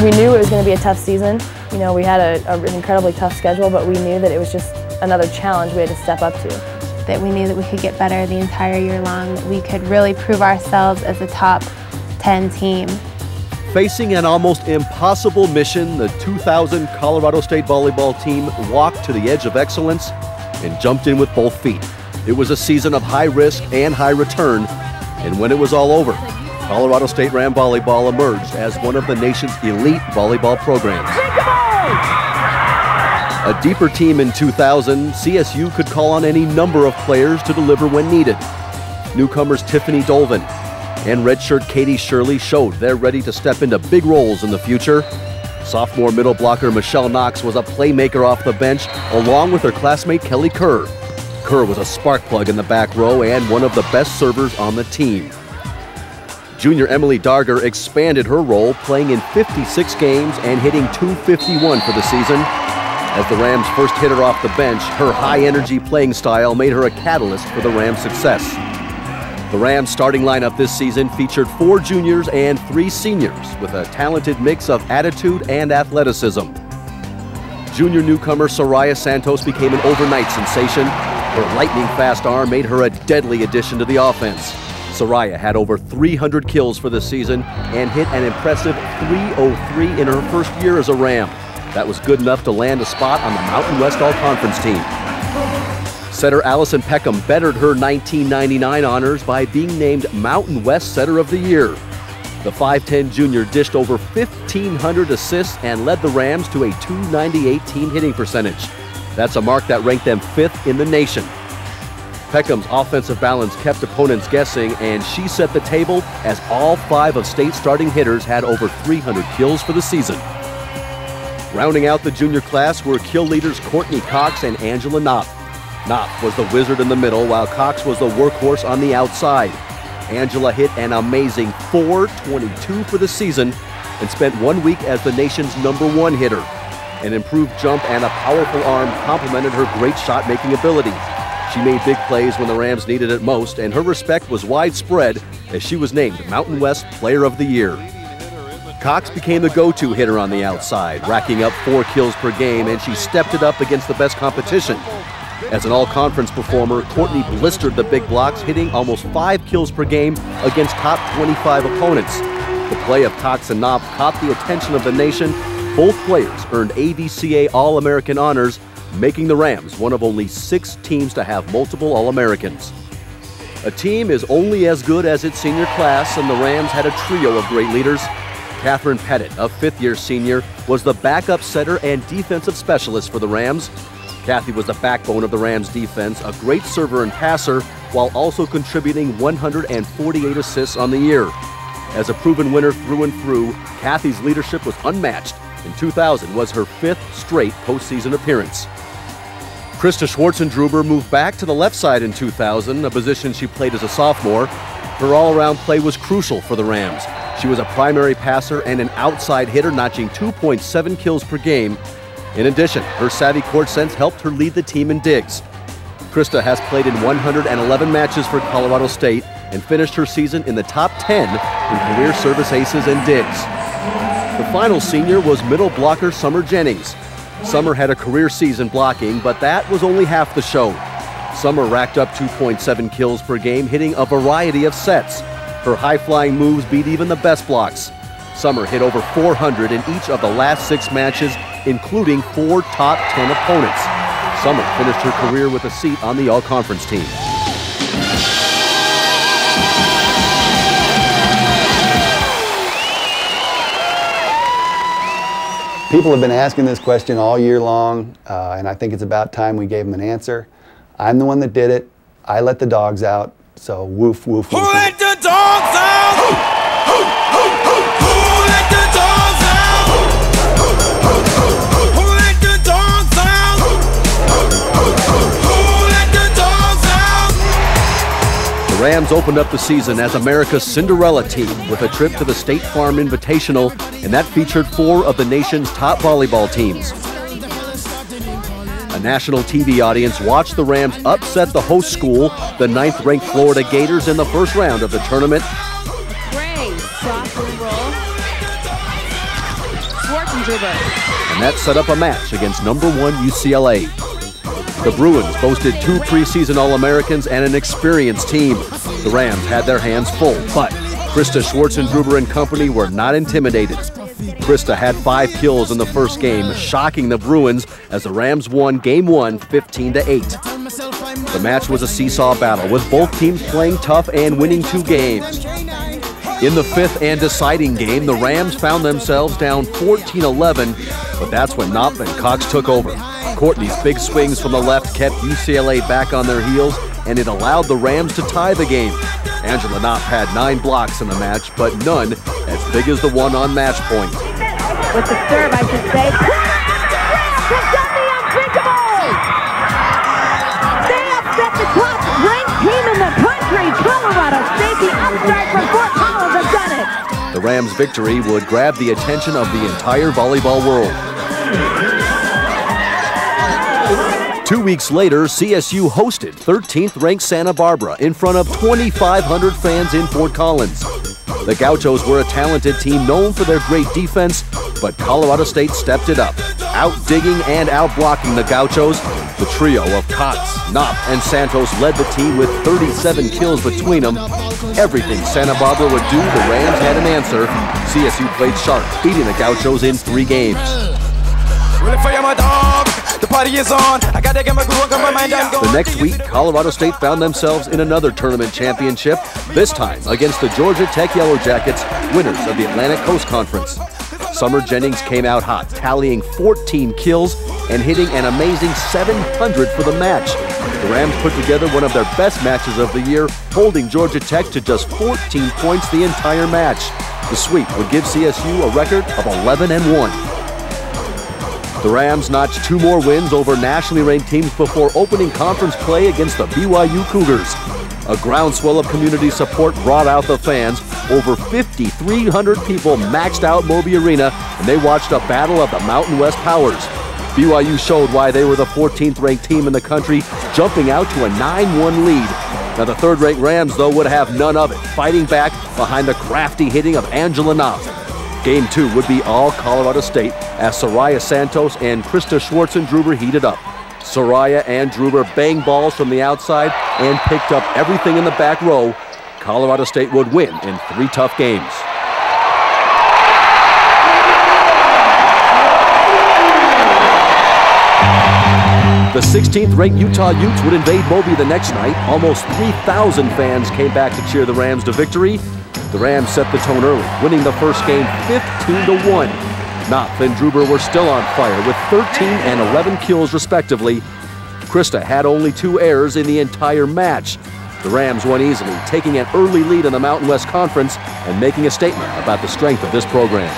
We knew it was going to be a tough season. You know, we had an incredibly tough schedule, but we knew that it was just another challenge we had to step up to. That we knew that we could get better the entire year long, that we could really prove ourselves as a top 10 team. Facing an almost impossible mission, the 2000 Colorado State volleyball team walked to the edge of excellence and jumped in with both feet. It was a season of high risk and high return, and when it was all over, Colorado State Ram Volleyball emerged as one of the nation's elite volleyball programs. A deeper team in 2000, CSU could call on any number of players to deliver when needed. Newcomers Tiffany Dolvin and redshirt Katie Shirley showed they're ready to step into big roles in the future. Sophomore middle blocker Michelle Knox was a playmaker off the bench, along with her classmate Kelly Kerr. Kerr was a spark plug in the back row and one of the best servers on the team. Junior Emily Darger expanded her role, playing in 56 games and hitting .251 for the season. As the Rams' first hitter off the bench, her high-energy playing style made her a catalyst for the Rams' success. The Rams' starting lineup this season featured 4 juniors and 3 seniors, with a talented mix of attitude and athleticism. Junior newcomer Soraya Santos became an overnight sensation. Her lightning-fast arm made her a deadly addition to the offense. Soraya had over 300 kills for the season and hit an impressive .303 in her first year as a Ram. That was good enough to land a spot on the Mountain West All-Conference team. Setter Allison Peckham bettered her 1999 honors by being named Mountain West Setter of the Year. The 5'10 junior dished over 1,500 assists and led the Rams to a .298 team hitting percentage. That's a mark that ranked them 5th in the nation. Peckham's offensive balance kept opponents guessing, and she set the table as all 5 of State's starting hitters had over 300 kills for the season. Rounding out the junior class were kill leaders Courtney Cox and Angela Knopf. Knopf was the wizard in the middle, while Cox was the workhorse on the outside. Angela hit an amazing .422 for the season and spent 1 week as the nation's #1 hitter. An improved jump and a powerful arm complemented her great shot-making ability. She made big plays when the Rams needed it most, and her respect was widespread as she was named Mountain West Player of the Year. Cox became the go-to hitter on the outside, racking up 4 kills per game, and she stepped it up against the best competition. As an all-conference performer, Courtney blistered the big blocks, hitting almost 5 kills per game against top 25 opponents. The play of Cox and Knopf caught the attention of the nation. Both players earned AVCA All-American honors, making the Rams one of only 6 teams to have multiple All-Americans. A team is only as good as its senior class, and the Rams had a trio of great leaders. Catherine Pettit, a 5th-year senior, was the backup setter and defensive specialist for the Rams. Kathy was the backbone of the Rams defense, a great server and passer, while also contributing 148 assists on the year. As a proven winner through and through, Kathy's leadership was unmatched. In 2000 was her 5th straight postseason appearance. Krista Schwartzendruber moved back to the left side in 2000, a position she played as a sophomore. Her all-around play was crucial for the Rams. She was a primary passer and an outside hitter, notching 2.7 kills per game. In addition, her savvy court sense helped her lead the team in digs. Krista has played in 111 matches for Colorado State and finished her season in the top 10 in career service aces and digs. The final senior was middle blocker Summer Jennings. Summer had a career season blocking, but that was only half the show. Summer racked up 2.7 kills per game, hitting a variety of sets. Her high-flying moves beat even the best blocks. Summer hit over 400 in each of the last 6 matches, including 4 top 10 opponents. Summer finished her career with a seat on the All-Conference team. People have been asking this question all year long, and I think it's about time we gave them an answer. I'm the one that did it. I let the dogs out, so woof, woof, woof. Who let the dogs out? Who let the dogs out? Who let the dogs out? Who let the dogs out? The Rams opened up the season as America's Cinderella team with a trip to the State Farm Invitational, and that featured 4 of the nation's top volleyball teams. A national TV audience watched the Rams upset the host school, the 9th-ranked Florida Gators, in the first round of the tournament. Great. Drop and roll. and that set up a match against #1 UCLA. The Bruins boasted 2 preseason All-Americans and an experienced team. The Rams had their hands full, but Krista Schwarzendruber and company were not intimidated. Krista had 5 kills in the first game, shocking the Bruins as the Rams won Game 1 15-8. The match was a seesaw battle, with both teams playing tough and winning 2 games. In the 5th and deciding game, the Rams found themselves down 14-11, but that's when Knopf and Cox took over. Courtney's big swings from the left kept UCLA back on their heels, and it allowed the Rams to tie the game. Angela Knopf had 9 blocks in the match, but none as big as the one on match point. With the serve, I should say. Rams have done the unthinkable! They upset the top-ranked team in the country, Colorado State. The upstart from Fort Collins have done it. The Rams' victory would grab the attention of the entire volleyball world. 2 weeks later, CSU hosted 13th-ranked Santa Barbara in front of 2,500 fans in Fort Collins. The Gauchos were a talented team known for their great defense, but Colorado State stepped it up, out-digging and out-blocking the Gauchos. The trio of Cox, Knopf, and Santos led the team with 37 kills between them. Everything Santa Barbara would do, the Rams had an answer. CSU played sharp, beating the Gauchos in 3 games. The next week, Colorado State found themselves in another tournament championship, this time against the Georgia Tech Yellow Jackets, winners of the Atlantic Coast Conference. Summer Jennings came out hot, tallying 14 kills and hitting an amazing 700 for the match. The Rams put together one of their best matches of the year, holding Georgia Tech to just 14 points the entire match. The sweep would give CSU a record of 11-1. The Rams notched 2 more wins over nationally ranked teams before opening conference play against the BYU Cougars. A groundswell of community support brought out the fans. Over 5,300 people maxed out Moby Arena, and they watched a battle of the Mountain West powers. BYU showed why they were the 14th ranked team in the country, jumping out to a 9-1 lead. Now the 3rd-ranked Rams, though, would have none of it, fighting back behind the crafty hitting of Angela Knopf. Game 2 would be all Colorado State as Soraya Santos and Krista Schwarzendruber heated up. Soraya and Druber banged balls from the outside and picked up everything in the back row. Colorado State would win in 3 tough games. The 16th-ranked Utah Utes would invade Moby the next night. Almost 3,000 fans came back to cheer the Rams to victory. The Rams set the tone early, winning the first game 15-1. Knopf and Druber were still on fire with 13 and 11 kills respectively. Krista had only 2 errors in the entire match. The Rams won easily, taking an early lead in the Mountain West Conference and making a statement about the strength of this program.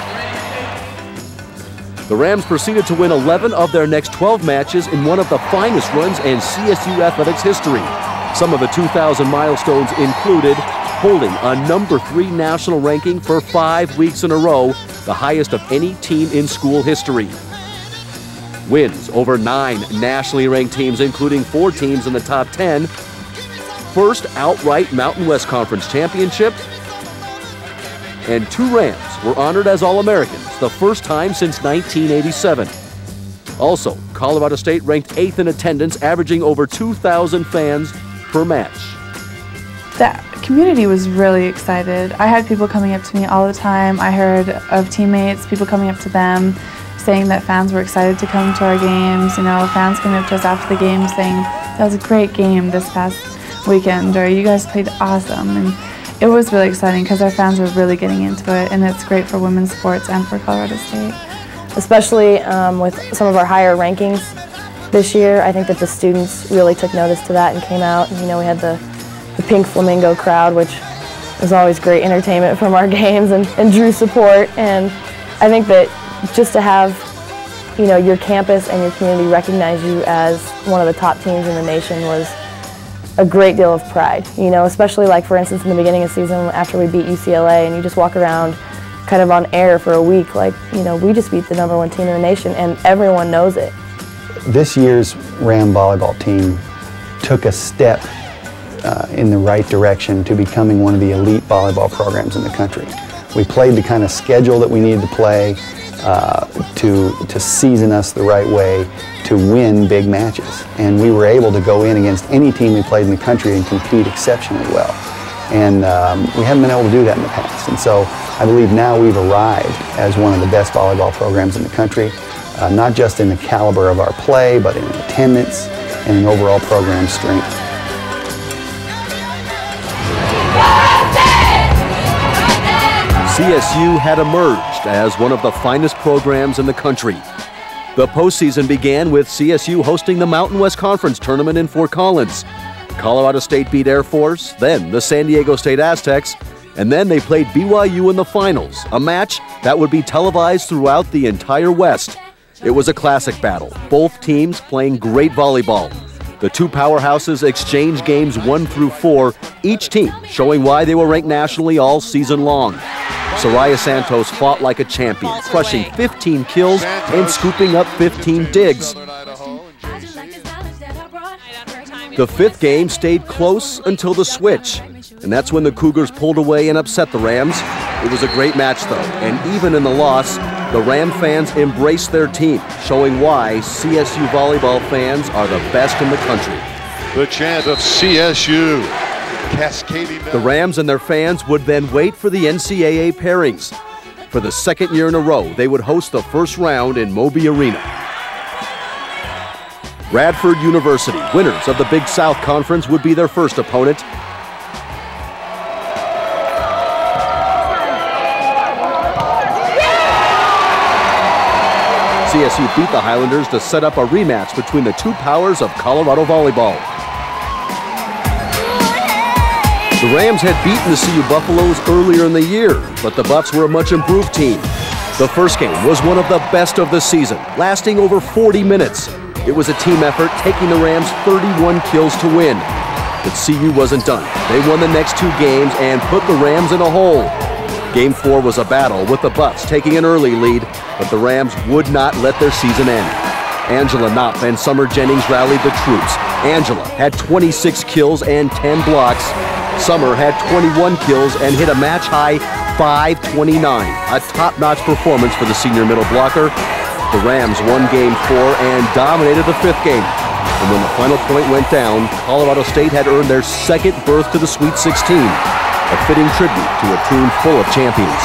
The Rams proceeded to win 11 of their next 12 matches in one of the finest runs in CSU athletics history. Some of the 2,000 milestones included holding a #3 national ranking for 5 weeks in a row, the highest of any team in school history. Wins over 9 nationally ranked teams, including 4 teams in the top 10. First outright Mountain West Conference championship. And 2 Rams were honored as All-Americans, the first time since 1987. Also, Colorado State ranked 8th in attendance, averaging over 2,000 fans per match. The community was really excited. I had people coming up to me all the time. I heard of teammates, people coming up to them, saying that fans were excited to come to our games. You know, fans coming up to us after the game saying, that was a great game this past weekend, or you guys played awesome. And it was really exciting because our fans were really getting into it, and it's great for women's sports and for Colorado State. Especially with some of our higher rankings this year, I think that the students really took notice to that and came out. And, you know, we had the Pink Flamingo crowd, which was always great entertainment from our games and drew support. And I think that just to have, you know, your campus and your community recognize you as one of the top teams in the nation was a great deal of pride, you know, especially like, for instance, in the beginning of the season after we beat UCLA, and you just walk around kind of on air for a week, like, you know, we just beat the #1 team in the nation, and everyone knows it. This year's Ram volleyball team took a step in the right direction to becoming one of the elite volleyball programs in the country. We played the kind of schedule that we needed to play. to season us the right way to win big matches. And we were able to go in against any team we played in the country and compete exceptionally well. And we haven't been able to do that in the past. And so I believe now we've arrived as one of the best volleyball programs in the country, not just in the caliber of our play, but in attendance and in overall program strength. CSU had emerged as one of the finest programs in the country. The postseason began with CSU hosting the Mountain West Conference tournament in Fort Collins. Colorado State beat Air Force, then the San Diego State Aztecs, and then they played BYU in the finals, a match that would be televised throughout the entire West. It was a classic battle, both teams playing great volleyball. The two powerhouses exchanged games 1 through 4, each team showing why they were ranked nationally all season long. Soraya Santos fought like a champion, crushing 15 kills and scooping up 15 digs. The fifth game stayed close until the switch, and that's when the Cougars pulled away and upset the Rams. It was a great match though, and even in the loss, the Ram fans embraced their team, showing why CSU volleyball fans are the best in the country. The chant of CSU cascading down. The Rams and their fans would then wait for the NCAA pairings. For the second year in a row, they would host the first round in Moby Arena. Radford University, winners of the Big South Conference, would be their first opponent. CSU beat the Highlanders to set up a rematch between the two powers of Colorado volleyball. The Rams had beaten the CU Buffaloes earlier in the year, but the Buffs were a much improved team. The first game was one of the best of the season, lasting over 40 minutes. It was a team effort, taking the Rams 31 kills to win. But CU wasn't done. They won the next two games and put the Rams in a hole. Game 4 was a battle, with the Buffs taking an early lead, but the Rams would not let their season end. Angela Knopf and Summer Jennings rallied the troops. Angela had 26 kills and 10 blocks. Summer had 21 kills and hit a match-high 529, a top-notch performance for the senior middle blocker. The Rams won Game 4 and dominated the fifth game. And when the final point went down, Colorado State had earned their second berth to the Sweet 16, a fitting tribute to a team full of champions.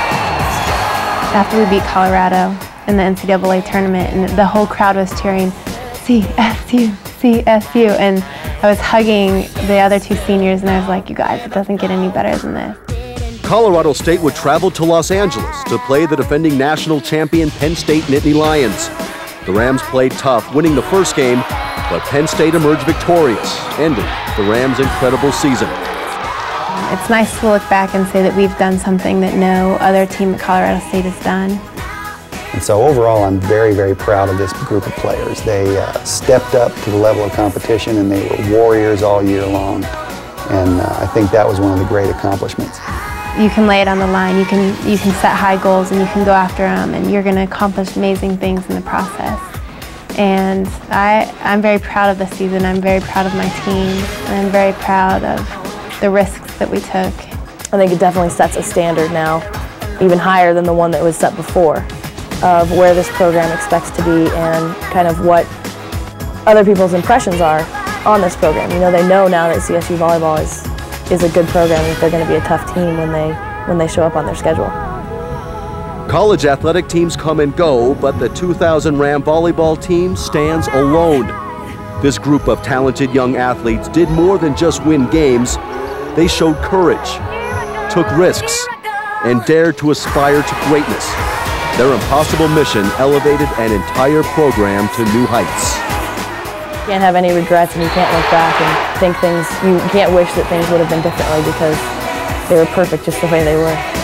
After we beat Colorado in the NCAA tournament, and the whole crowd was cheering, CSU, CSU, and I was hugging the other two seniors, and I was like, you guys, it doesn't get any better than this. Colorado State would travel to Los Angeles to play the defending national champion Penn State Nittany Lions. The Rams played tough, winning the first game, but Penn State emerged victorious, ending the Rams' incredible season. It's nice to look back and say that we've done something that no other team at Colorado State has done. And so overall, I'm very, very proud of this group of players. They stepped up to the level of competition, and they were warriors all year long. And I think that was one of the great accomplishments. You can lay it on the line, you can set high goals, and you can go after them, and you're going to accomplish amazing things in the process. And I'm very proud of the season. I'm very proud of my team, and I'm very proud of the risks that we took. I think it definitely sets a standard now, even higher than the one that was set before, of where this program expects to be and kind of what other people's impressions are on this program. You know, they know now that CSU volleyball is a good program, and they're going to be a tough team when they show up on their schedule. College athletic teams come and go, but the 2000 Ram volleyball team stands alone. This group of talented young athletes did more than just win games. They showed courage, took risks, and dared to aspire to greatness. Their impossible mission elevated an entire program to new heights. You can't have any regrets, and you can't look back and think you can't wish that things would have been differently, because they were perfect just the way they were.